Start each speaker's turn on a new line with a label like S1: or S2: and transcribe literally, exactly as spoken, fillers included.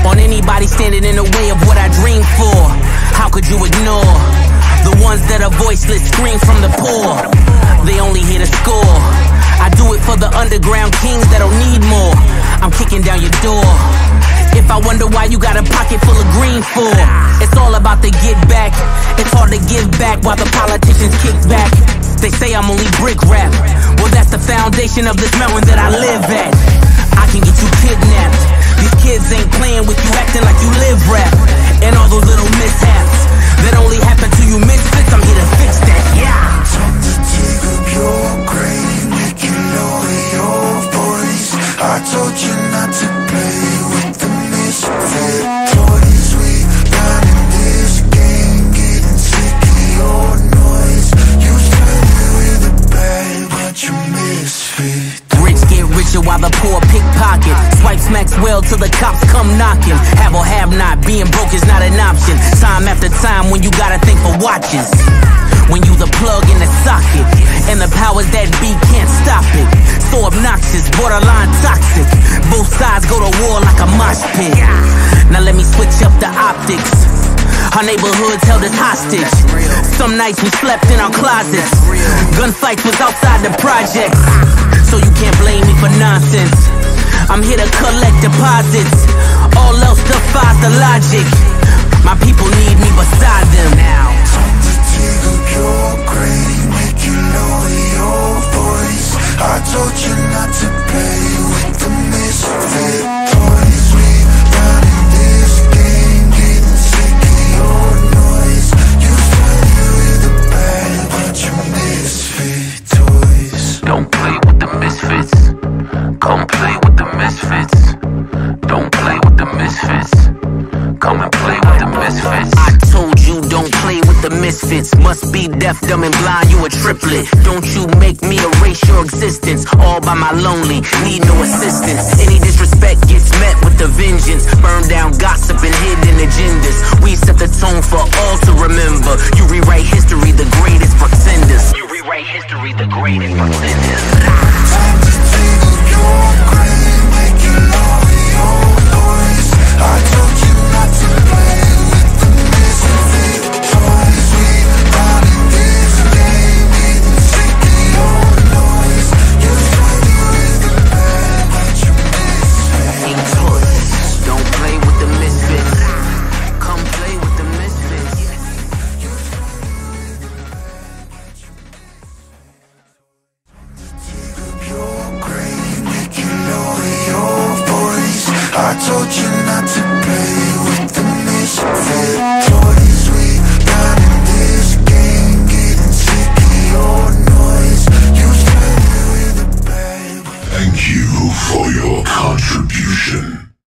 S1: on anybody standing in the way of what I dream for. How could you ignore the ones that are voiceless, scream from the poor? They only hear the score. I do it for the underground kings that don't need more. I'm kicking down your door. If I wonder why you got a pocket full of green for, it's all about the get back. It's hard to give back while the politicians kick back. They say I'm only brick rap. Well, that's the foundation of this mountain that I live at. I can get you kidnapped. These kids ain't playing with you, acting like you live rap. And all those little mishaps that only happen to you misfits, I'm here to fix that, yeah.
S2: Time to dig up your grave, make you lower your voice. I told you not to play with the misfit toys. We got in this game, getting sick of your noise. You started with a bag, but you misfit.
S1: Rich get richer while the poor pickpocket. Swipe smacks well till the cops come knocking. Have or have not, being broke is not an option. Time after time when you gotta think for watches. When you the plug in the socket, and the powers that be can't stop it. So obnoxious, borderline toxic. Both sides go to war like a mosh pit. Now let me switch up the optics. Our neighborhoods held us hostage. Some nights we slept in our closets. Gunfights was outside the projects. So you can't blame me for nonsense. I'm here to collect deposits. All else defies the logic. My people need me beside them now.
S2: Time to dig up your grave, make you lower your voice. I told you not to play with the misfit toys. We got in this game, getting sick of your noise. You started with a bag, but you misfit toys.
S3: Don't play with the misfits. Come play with the misfits. Don't play with the misfits. Come and play with the misfits.
S1: I told you don't play with the misfits. Must be deaf, dumb, and blind, you a triplet. Don't you make me erase your existence. All by my lonely, need no assistance. Any disrespect gets met with the vengeance. Burn down gossip and hidden